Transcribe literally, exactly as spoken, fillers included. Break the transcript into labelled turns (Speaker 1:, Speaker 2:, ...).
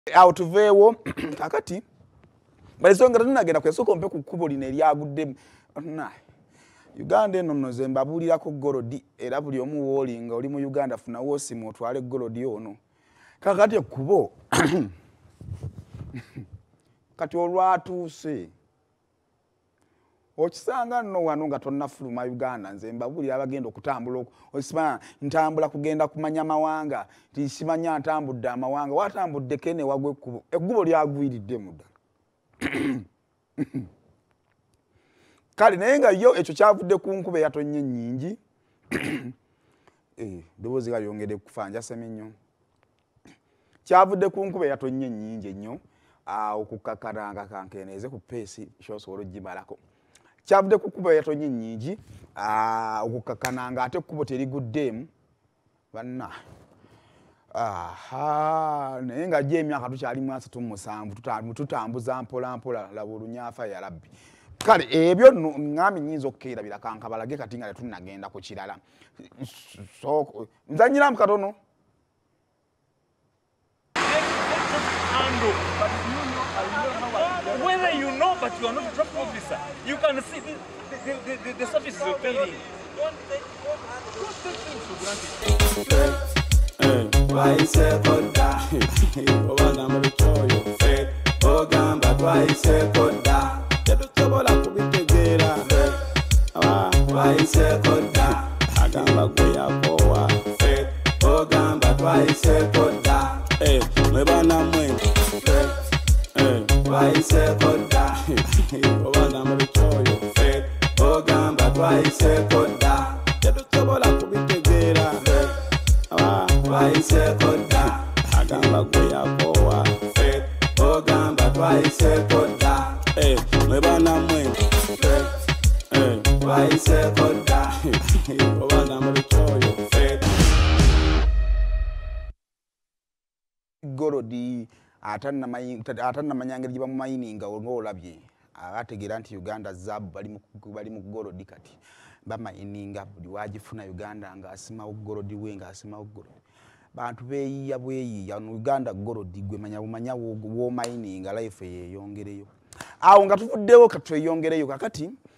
Speaker 1: Awo tuveewo kakati balisonga tunagenda kwesoko mpe ku kkubo lino eryagudde na Uganda eno nno ze mbabulirako golodi era buli omu woolinga oli mu Uganda funa woosimu otwale golodi ono kakati ekkubo kati olwatuuse okisanga nno wano nga tonnafuluma Uganda nze mbabulira abagenda okutambula osima ntambula kugenda kumanya mawanga tisimanya ntambudde amawanga watambudde kene wagwe ekkubo ekkubo lyagwiridde mudda kale naye nga yo ekyo kyavudde ku nkuba yatonye nnyingi eh dobozi kayongedde kufanja seminyo kyavudde ku nkuba yatonye nnyingi ennyo okukakaranga kankeneze ku peesi kyosobola ogimalako kyavudde ku kkuba yatonye nnyingi okukakananga ate ekkubo teriguddeemu banna aha naye nga gye emyaka tukyalimu asatu mu musanvu tutambuza mpola mpola laba olunyafa ya rabbi kale ebyo ngami nyinza okkeerabira kankabalage kati nga tetunnagenda ku kirala so nzanyiramu katono
Speaker 2: whether you know but you are not a traffic officer, you can see the, the, the, the, the service you're paying. Don't take things for granted.
Speaker 3: Why say koda? Obanga mbichoyo. Ogamba why say koda? Tetusobola kubitegeera. Why say koda? Agamba gwe yakowa. Ogamba why say koda? Eh, mwebana mwe. Why say koda? Obanga mbichoyo. Ogamba why say koda? Tetusobola kubitegeera. Why say koda? Agamba gwe yakowa. Ogamba why say koda? Eh, mwebana mwe. Why say koda? Obanga mbichoyo.
Speaker 1: golodi atanna mayi atanna manyangeri jiba mu mining ngolabye abategera nti Uganda zabu bali mu bali mu golodi kati ba mining buli wagifuna Uganda nga asima golodi wenga asima golodi bantu beyiya bweyiya mu Uganda golodi gwe manya bumanya wo mining life ye yongereyo awo nga tuvuddewo katwe yongereyo kakati